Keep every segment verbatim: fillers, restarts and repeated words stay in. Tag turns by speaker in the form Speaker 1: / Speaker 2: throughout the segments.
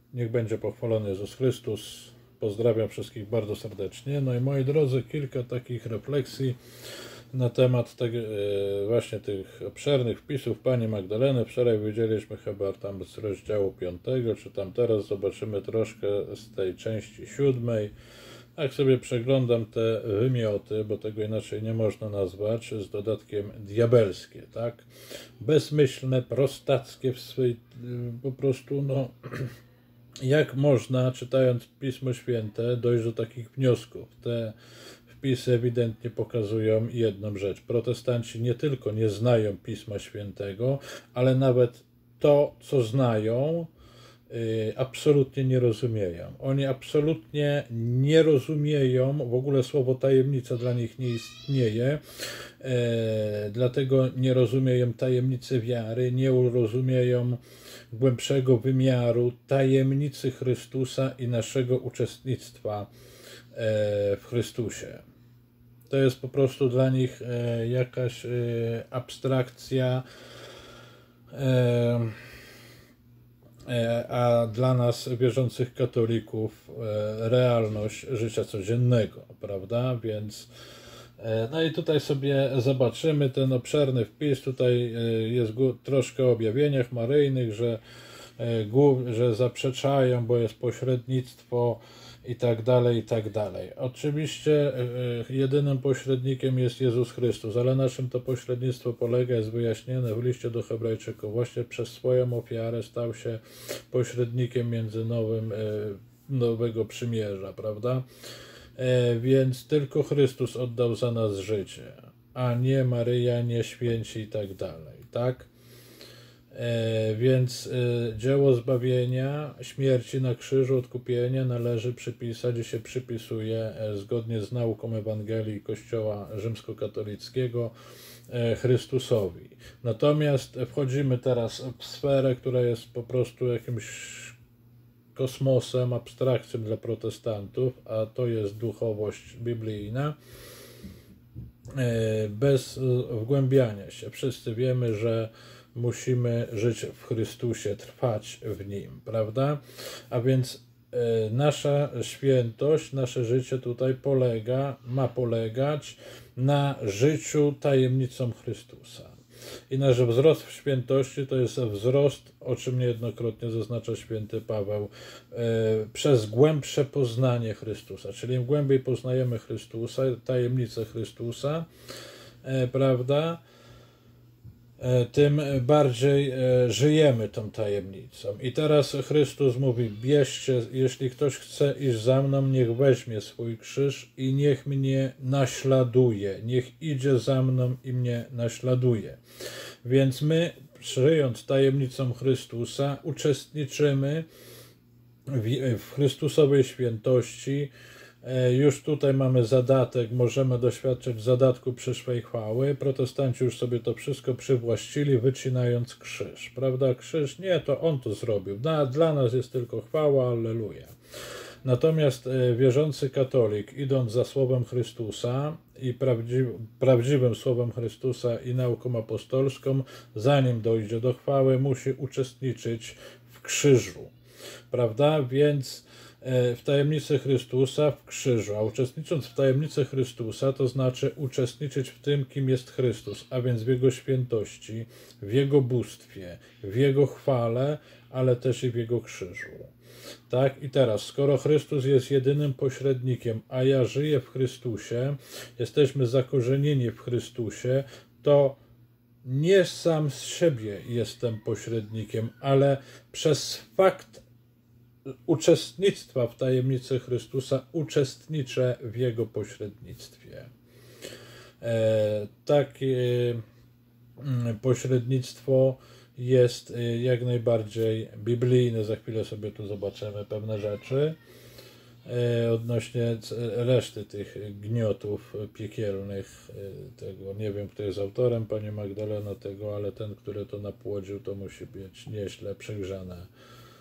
Speaker 1: Niech będzie pochwalony Jezus Chrystus. Pozdrawiam wszystkich bardzo serdecznie. No i moi drodzy, kilka takich refleksji na temat tego, właśnie tych obszernych wpisów pani Magdaleny. Wczoraj widzieliśmy chyba tam z rozdziału piątego, czy tam teraz zobaczymy troszkę z tej części siódmej. Jak sobie przeglądam te wymioty, bo tego inaczej nie można nazwać, z dodatkiem diabelskie, tak? Bezmyślne, prostackie w swej, po prostu, no, jak można, czytając Pismo Święte, dojść do takich wniosków? Te wpisy ewidentnie pokazują jedną rzecz. Protestanci nie tylko nie znają Pisma Świętego, ale nawet to, co znają, absolutnie nie rozumieją. Oni absolutnie nie rozumieją, w ogóle słowo tajemnica dla nich nie istnieje, e, dlatego nie rozumieją tajemnicy wiary, nie rozumieją głębszego wymiaru tajemnicy Chrystusa i naszego uczestnictwa e, w Chrystusie. To jest po prostu dla nich e, jakaś e, abstrakcja, e, a dla nas, wierzących katolików, realność życia codziennego, prawda? Więc no i tutaj sobie zobaczymy ten obszerny wpis. Tutaj jest troszkę o objawieniach maryjnych, że, że zaprzeczają, bo jest pośrednictwo i tak dalej, i tak dalej. Oczywiście jedynym pośrednikiem jest Jezus Chrystus, ale na czym to pośrednictwo polega, jest wyjaśnione w liście do Hebrajczyków. Właśnie przez swoją ofiarę stał się pośrednikiem między nowym, nowego przymierza, prawda? Więc tylko Chrystus oddał za nas życie, a nie Maryja, nie święci i tak dalej, tak? E, więc e, dzieło zbawienia, śmierci na krzyżu, odkupienia należy przypisać i się przypisuje e, zgodnie z nauką Ewangelii Kościoła rzymskokatolickiego e, Chrystusowi. Natomiast wchodzimy teraz w sferę, która jest po prostu jakimś kosmosem, abstrakcją dla protestantów, a to jest duchowość biblijna, e, bez wgłębiania się. Wszyscy wiemy, że musimy żyć w Chrystusie, trwać w Nim, prawda? A więc e, nasza świętość, nasze życie tutaj polega, ma polegać na życiu tajemnicą Chrystusa. I nasz wzrost w świętości to jest wzrost, o czym niejednokrotnie zaznacza święty Paweł, e, przez głębsze poznanie Chrystusa. Czyli im głębiej poznajemy Chrystusa, tajemnicę Chrystusa, e, prawda? Tym bardziej żyjemy tą tajemnicą. I teraz Chrystus mówi: bierzcie, jeśli ktoś chce iść za mną, niech weźmie swój krzyż i niech mnie naśladuje. Niech idzie za mną i mnie naśladuje. Więc my, żyjąc tajemnicą Chrystusa, uczestniczymy w, w Chrystusowej świętości. Już tutaj mamy zadatek, możemy doświadczyć zadatku przyszłej chwały. Protestanci już sobie to wszystko przywłaszczyli, wycinając krzyż, prawda? Krzyż, nie, to On to zrobił. Dla, dla nas jest tylko chwała, alleluja. Natomiast wierzący katolik, idąc za słowem Chrystusa i prawdzi, prawdziwym słowem Chrystusa i nauką apostolską, zanim dojdzie do chwały, musi uczestniczyć w krzyżu, prawda? Więc w tajemnicy Chrystusa, w krzyżu, a uczestnicząc w tajemnicy Chrystusa, to znaczy uczestniczyć w tym, kim jest Chrystus, a więc w Jego świętości, w Jego bóstwie, w Jego chwale, ale też i w Jego krzyżu. Tak? I teraz, skoro Chrystus jest jedynym pośrednikiem, a ja żyję w Chrystusie, jesteśmy zakorzenieni w Chrystusie, to nie sam z siebie jestem pośrednikiem, ale przez fakt uczestnictwa w tajemnicy Chrystusa uczestniczę w Jego pośrednictwie. E, takie pośrednictwo jest jak najbardziej biblijne. Za chwilę sobie tu zobaczymy pewne rzeczy e, odnośnie reszty tych gniotów piekielnych. E, tego nie wiem, kto jest autorem, pani Magdalena, tego, ale ten, który to napłodził, to musi być nieźle przegrzane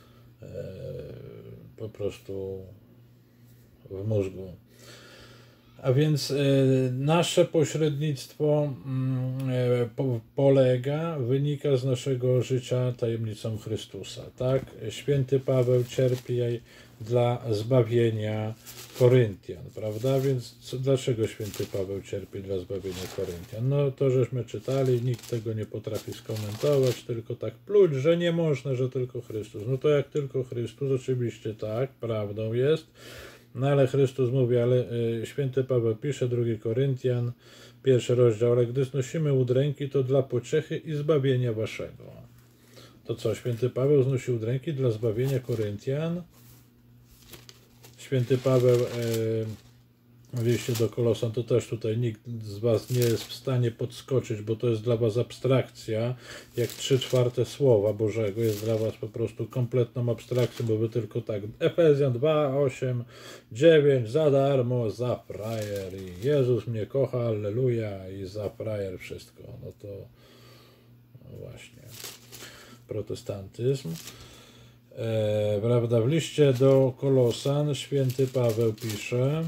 Speaker 1: po prostu w mózgu. A więc y, nasze pośrednictwo y, po, polega, wynika z naszego życia tajemnicą Chrystusa. Tak? Święty Paweł cierpi dla zbawienia Koryntian, prawda? Więc co, dlaczego święty Paweł cierpi dla zbawienia Koryntian? No to żeśmy czytali, nikt tego nie potrafi skomentować, tylko tak pluć, że nie można, że tylko Chrystus. No to jak tylko Chrystus, oczywiście tak, prawdą jest. No ale Chrystus mówi, ale y, święty Paweł pisze, drugi Koryntian, pierwszy rozdział, ale gdy znosimy udręki, to dla pociechy i zbawienia waszego. To co, święty Paweł znosi udręki dla zbawienia Koryntian? Święty Paweł y, w liście do Kolosan, to też tutaj nikt z was nie jest w stanie podskoczyć, bo to jest dla was abstrakcja, jak trzy czwarte słowa Bożego jest dla was po prostu kompletną abstrakcją, bo wy tylko tak, Efezjan dwa, osiem, dziewięć, za darmo, za frajer i Jezus mnie kocha, alleluja i za frajer wszystko. No to no właśnie, protestantyzm. E, prawda, w liście do Kolosan święty Paweł pisze: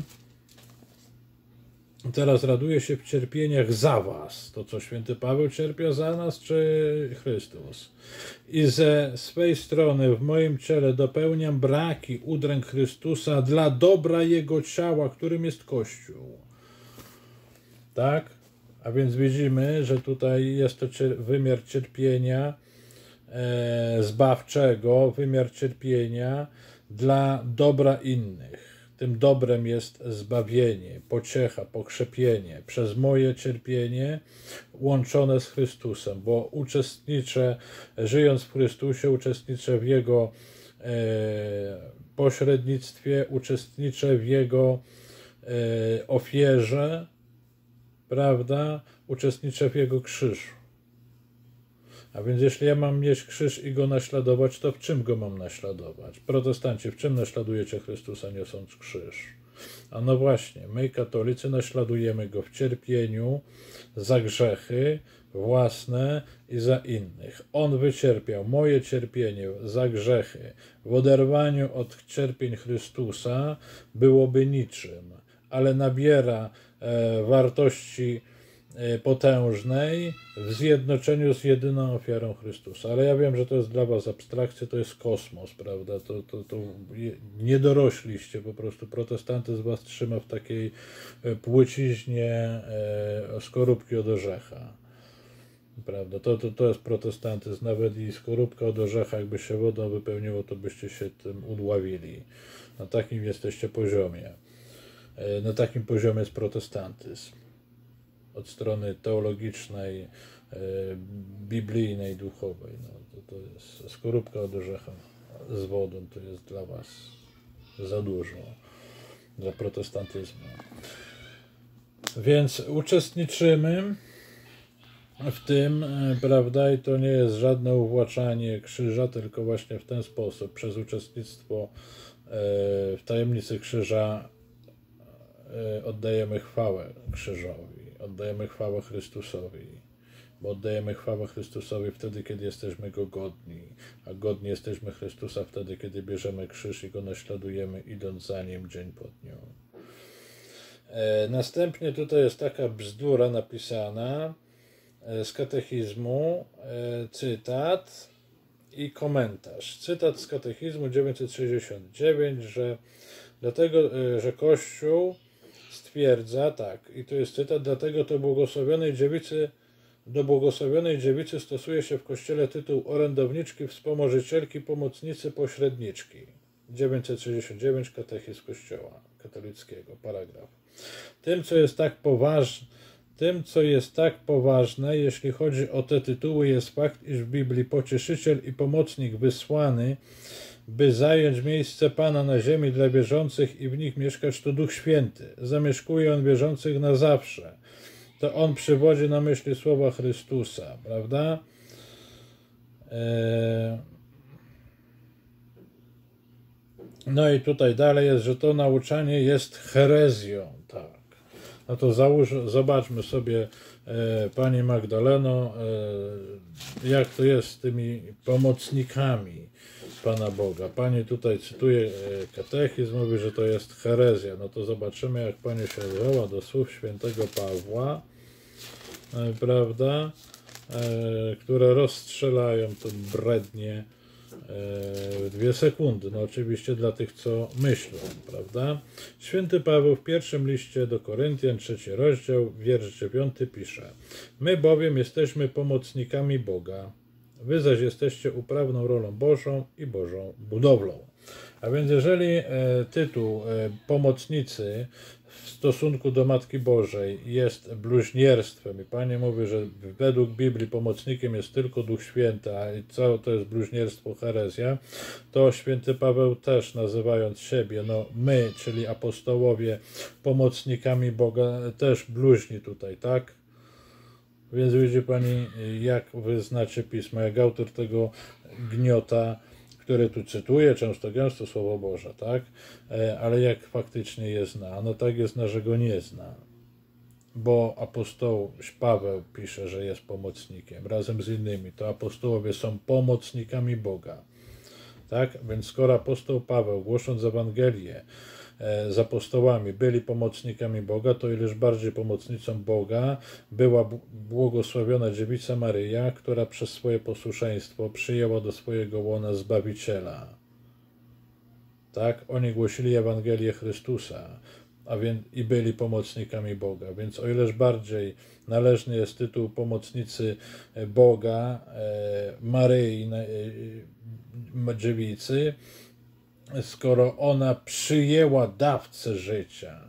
Speaker 1: teraz raduję się w cierpieniach za was. To co, święty Paweł cierpiał za nas, czy Chrystus? I ze swej strony w moim ciele dopełniam braki udręk Chrystusa dla dobra Jego ciała, którym jest Kościół. Tak? A więc widzimy, że tutaj jest to wymiar cierpienia e, zbawczego, wymiar cierpienia dla dobra innych. Tym dobrem jest zbawienie, pociecha, pokrzepienie przez moje cierpienie łączone z Chrystusem, bo uczestniczę, żyjąc w Chrystusie, uczestniczę w Jego e, pośrednictwie, uczestniczę w Jego e, ofierze, prawda? Uczestniczę w Jego krzyżu. A więc jeśli ja mam mieć krzyż i go naśladować, to w czym go mam naśladować? Protestanci, w czym naśladujecie Chrystusa, niosąc krzyż? A no właśnie, my katolicy naśladujemy go w cierpieniu za grzechy własne i za innych. On wycierpiał moje cierpienie za grzechy. W oderwaniu od cierpień Chrystusa byłoby niczym, ale nabiera e, wartości potężnej w zjednoczeniu z jedyną ofiarą Chrystusa. Ale ja wiem, że to jest dla was abstrakcja, to jest kosmos, prawda? To, to, to nie dorośliście, po prostu protestantyzm was trzyma w takiej płyciźnie e, skorupki od orzecha. Prawda? To, to, to jest protestantyzm. Nawet i skorupka od orzecha, jakby się wodą wypełniło, to byście się tym udławili. Na takim jesteście poziomie. E, na takim poziomie jest protestantyzm. Od strony teologicznej, e, biblijnej, duchowej. No, to, to jest skorupka od orzecha z wodą, to jest dla was za dużo, dla protestantyzmu. Więc uczestniczymy w tym, e, prawda, i to nie jest żadne uwłaczanie krzyża, tylko właśnie w ten sposób, przez uczestnictwo e, w tajemnicy krzyża e, oddajemy chwałę krzyżowi. Oddajemy chwałę Chrystusowi, bo oddajemy chwałę Chrystusowi wtedy, kiedy jesteśmy Go godni, a godni jesteśmy Chrystusa wtedy, kiedy bierzemy krzyż i Go naśladujemy, idąc za Nim dzień po dniu. E, następnie tutaj jest taka bzdura napisana e, z katechizmu, e, cytat i komentarz. Cytat z katechizmu dziewięćset sześćdziesiąt dziewięć, że dlatego, e, że Kościół stwierdza, tak, i to jest cytat, dlatego to błogosławionej dziewicy, do błogosławionej dziewicy stosuje się w Kościele tytuł orędowniczki, wspomożycielki, pomocnicy, pośredniczki. dziewięćset sześćdziesiąt dziewięć, katechizm Kościoła katolickiego, paragraf. Tym, co jest tak poważne, tym, co jest tak poważne, jeśli chodzi o te tytuły, jest fakt, iż w Biblii pocieszyciel i pomocnik wysłany, by zająć miejsce Pana na ziemi dla wierzących i w nich mieszkać, to Duch Święty. Zamieszkuje On wierzących na zawsze. To On przywodzi na myśli słowa Chrystusa, prawda? No i tutaj dalej jest, że to nauczanie jest herezją, tak. No to załóż, zobaczmy sobie, e, Pani Magdaleno, e, jak to jest z tymi pomocnikami Pana Boga. Pani tutaj cytuje e, katechizm, mówi, że to jest herezja. No to zobaczymy, jak Pani się odwoła do słów świętego Pawła, e, prawda, e, które rozstrzelają to brednie w dwie sekundy. No oczywiście dla tych, co myślą, prawda? Święty Paweł w pierwszym liście do Koryntian, trzeci rozdział, wiersz dziewiąty pisze: My bowiem jesteśmy pomocnikami Boga, wy zaś jesteście uprawną rolą Bożą i Bożą budowlą. A więc jeżeli e, tytuł e, pomocnicy w stosunku do Matki Bożej jest bluźnierstwem i Pani mówi, że według Biblii pomocnikiem jest tylko Duch Święty, a i całe to jest bluźnierstwo, herezja, to święty Paweł też, nazywając siebie, no my, czyli apostołowie, pomocnikami Boga, też bluźni tutaj, tak? Więc widzi Pani, jak wy znacie Pismo, jak autor tego gniota, który tu cytuje, często gęsto Słowo Boże, tak? Ale jak faktycznie je zna? No tak je zna, że go nie zna. Bo apostoł Paweł pisze, że jest pomocnikiem, razem z innymi. To apostołowie są pomocnikami Boga. Tak? Więc skoro apostoł Paweł, głosząc Ewangelię z apostołami, byli pomocnikami Boga, to ileż bardziej pomocnicą Boga była błogosławiona dziewica Maryja, która przez swoje posłuszeństwo przyjęła do swojego łona Zbawiciela. Tak? Oni głosili Ewangelię Chrystusa, a więc i byli pomocnikami Boga. Więc o ileż bardziej należny jest tytuł pomocnicy Boga, Maryi, dziewicy, skoro ona przyjęła dawcę życia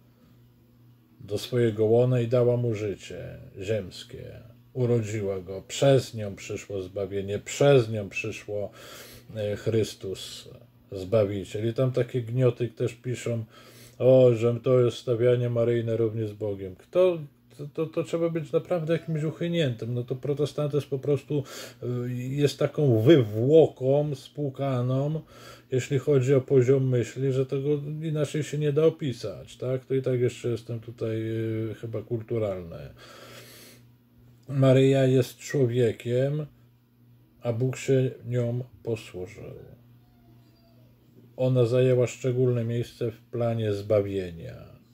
Speaker 1: do swojego łona i dała mu życie ziemskie, urodziła go, przez nią przyszło zbawienie, przez nią przyszło Chrystus, Zbawiciel. I tam takie gnioty też piszą, o, że to jest stawianie Maryjne równie z Bogiem. Kto, to, to, to trzeba być naprawdę jakimś uchyniętym. No to protestantyzm po prostu jest taką wywłoką spłukaną, jeśli chodzi o poziom myśli, że tego inaczej się nie da opisać, tak? To i tak jeszcze jestem tutaj yy, chyba kulturalny. Maryja jest człowiekiem, a Bóg się nią posłużył. Ona zajęła szczególne miejsce w planie zbawienia.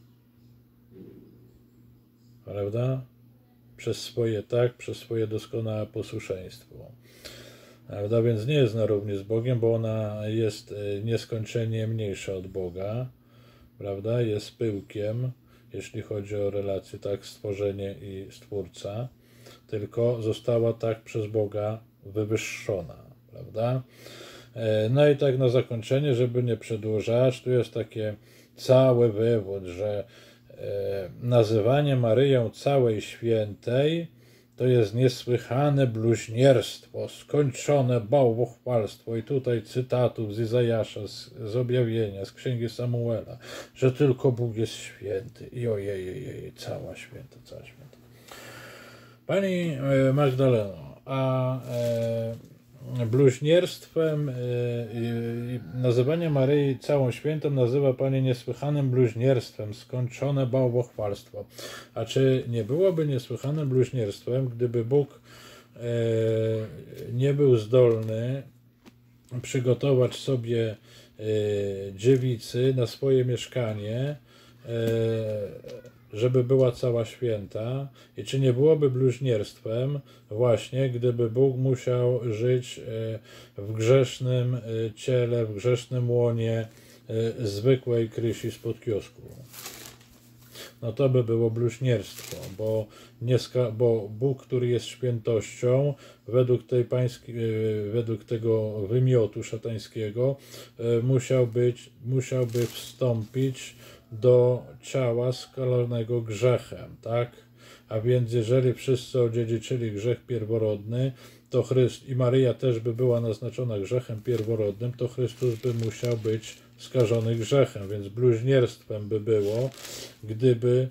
Speaker 1: Prawda? Przez swoje tak, przez swoje doskonałe posłuszeństwo. Prawda? Więc nie jest na równi z Bogiem, bo ona jest nieskończenie mniejsza od Boga. Prawda? Jest pyłkiem, jeśli chodzi o relacje, tak, stworzenie i Stwórca. Tylko została tak przez Boga wywyższona. Prawda? No i tak na zakończenie, żeby nie przedłużać, tu jest takie cały wywód, że nazywanie Maryją całej świętej to jest niesłychane bluźnierstwo, skończone bałwochwalstwo. I tutaj cytatów z Izajasza, z, z objawienia, z księgi Samuela, że tylko Bóg jest święty. I ojej, ojej, cała święta, cała święta. Pani Magdaleno, a e, bluźnierstwem i nazywanie Maryi całą świętą nazywa Pani niesłychanym bluźnierstwem, skończone bałwochwalstwo. A czy nie byłoby niesłychanym bluźnierstwem, gdyby Bóg nie był zdolny przygotować sobie dziewicy na swoje mieszkanie, żeby była cała święta, i czy nie byłoby bluźnierstwem właśnie, gdyby Bóg musiał żyć w grzesznym ciele, w grzesznym łonie zwykłej Krysi spod kiosku? No to by było bluźnierstwo, bo, nie ska- bo Bóg, który jest świętością, według, tej pański, według tego wymiotu szatańskiego musiał być, musiałby wstąpić do ciała skalonego grzechem, tak? A więc jeżeli wszyscy odziedziczyli grzech pierworodny, to Chryst i Maryja też by była naznaczona grzechem pierworodnym, to Chrystus by musiał być skażony grzechem, więc bluźnierstwem by było, gdyby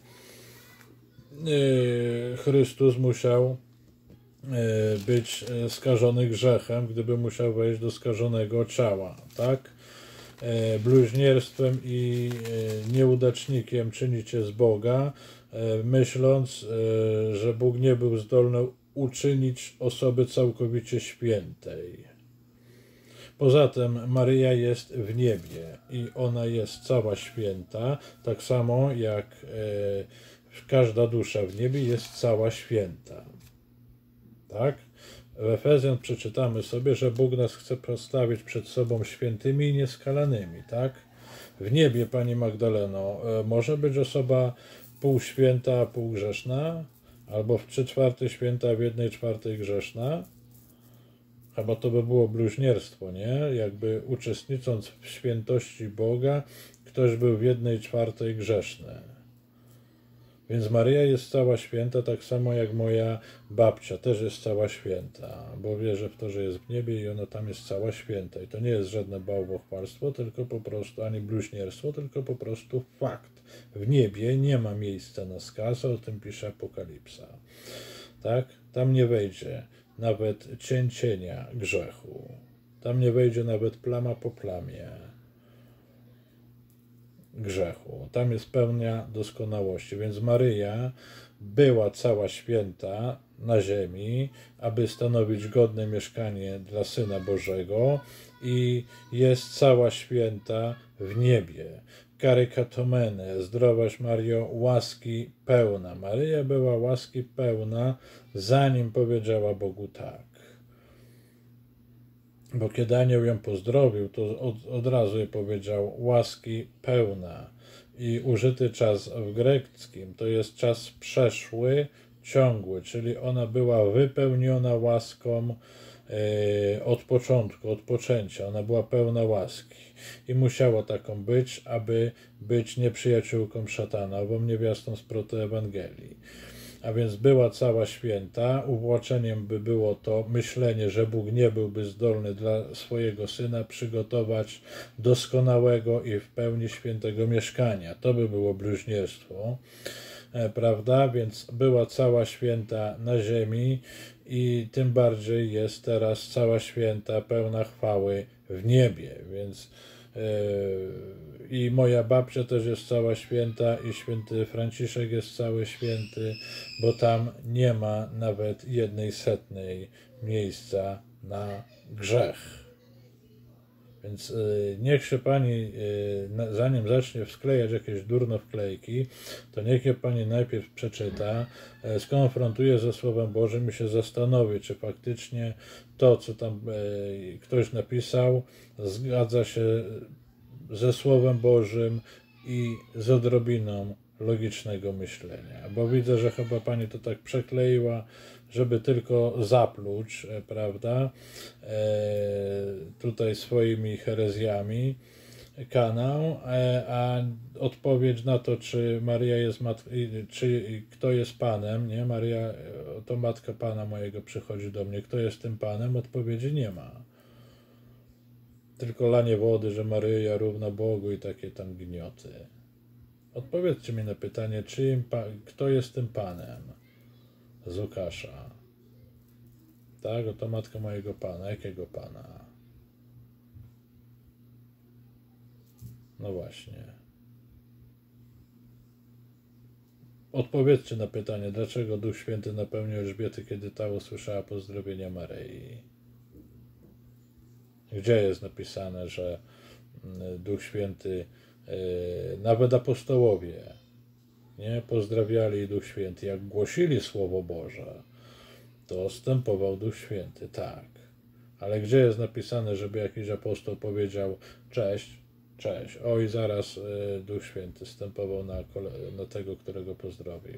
Speaker 1: Chrystus musiał być skażony grzechem, gdyby musiał wejść do skażonego ciała, tak? Bluźnierstwem i nieudacznikiem czynicie z Boga, myśląc, że Bóg nie był zdolny uczynić osoby całkowicie świętej. Poza tym Maryja jest w niebie i ona jest cała święta, tak samo jak każda dusza w niebie jest cała święta. Tak? W Efezjan przeczytamy sobie, że Bóg nas chce postawić przed sobą świętymi i nieskalanymi, tak? W niebie, Pani Magdaleno, może być osoba półświęta, a półgrzeszna? Albo w trzy czwarte święta, a w jednej czwartej grzeszna? Chyba to by było bluźnierstwo, nie? Jakby uczestnicząc w świętości Boga, ktoś był w jednej czwartej grzeszny. Więc Maryja jest cała święta, tak samo jak moja babcia też jest cała święta, bo wierzę w to, że jest w niebie i ona tam jest cała święta. I to nie jest żadne bałwochwalstwo, tylko po prostu, ani bluźnierstwo, tylko po prostu fakt. W niebie nie ma miejsca na skazę, o tym pisze Apokalipsa. Tak? Tam nie wejdzie nawet cień cienia grzechu. Tam nie wejdzie nawet plama po plamie grzechu. Tam jest pełnia doskonałości. Więc Maryja była cała święta na ziemi, aby stanowić godne mieszkanie dla Syna Bożego i jest cała święta w niebie. Karykatomene, zdrowaś Mario, łaski pełna. Maryja była łaski pełna, zanim powiedziała Bogu tak. Bo kiedy anioł ją pozdrowił, to od, od razu jej powiedział łaski pełna. I użyty czas w greckim to jest czas przeszły, ciągły, czyli ona była wypełniona łaską yy, od początku, od poczęcia. Ona była pełna łaski. I musiała taką być, aby być nieprzyjaciółką szatana, albo niewiastą z protoewangelii. A więc była cała święta, uwłaczeniem by było to myślenie, że Bóg nie byłby zdolny dla swojego Syna przygotować doskonałego i w pełni świętego mieszkania. To by było bluźnierstwo, prawda? Więc była cała święta na ziemi i tym bardziej jest teraz cała święta pełna chwały w niebie, więc i moja babcia też jest cała święta i święty Franciszek jest cały święty, bo tam nie ma nawet jednej setnej miejsca na grzech. Więc niech się Pani, zanim zacznie wsklejać jakieś durno wklejki, to niech je Pani najpierw przeczyta, skonfrontuje ze Słowem Bożym i się zastanowi, czy faktycznie to, co tam ktoś napisał, zgadza się ze Słowem Bożym i z odrobiną logicznego myślenia. Bo widzę, że chyba Pani to tak przekleiła, żeby tylko zapluć, prawda, e, tutaj swoimi herezjami kanał, e, a odpowiedź na to, czy Maryja jest mat- czy kto jest Panem, nie? Maryja to matka Pana mojego przychodzi do mnie, kto jest tym Panem? Odpowiedzi nie ma. Tylko lanie wody, że Maryja równa Bogu i takie tam gnioty. Odpowiedzcie mi na pytanie, czyim pa- kto jest tym Panem z Łukasza? Tak, oto matka mojego Pana. Jakiego Pana? No właśnie. Odpowiedzcie na pytanie, dlaczego Duch Święty napełnił Elżbiety, kiedy ta usłyszała pozdrowienia Maryi? Gdzie jest napisane, że Duch Święty, nawet apostołowie, nie pozdrawiali Duch Święty, jak głosili Słowo Boże, to zstępował Duch Święty, tak. Ale gdzie jest napisane, żeby jakiś apostoł powiedział cześć, cześć, oj, zaraz Duch Święty zstępował na, na tego, którego pozdrowił.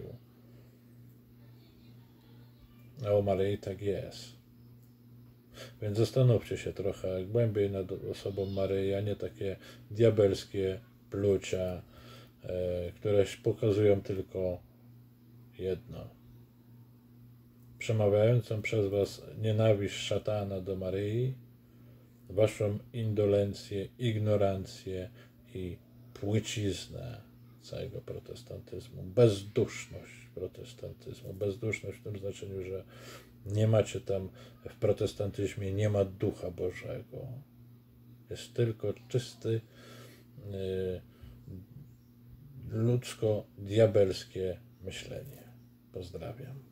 Speaker 1: A o Maryi tak jest. Więc zastanówcie się trochę głębiej nad osobą Maryi, a nie takie diabelskie plucia, e, które pokazują tylko jedno. Przemawiającą przez was nienawiść szatana do Maryi, waszą indolencję, ignorancję i płyciznę całego protestantyzmu, bezduszność protestantyzmu, bezduszność w tym znaczeniu, że nie macie tam, w protestantyzmie nie ma Ducha Bożego. Jest tylko czysty, yy, ludzko-diabelskie myślenie. Pozdrawiam.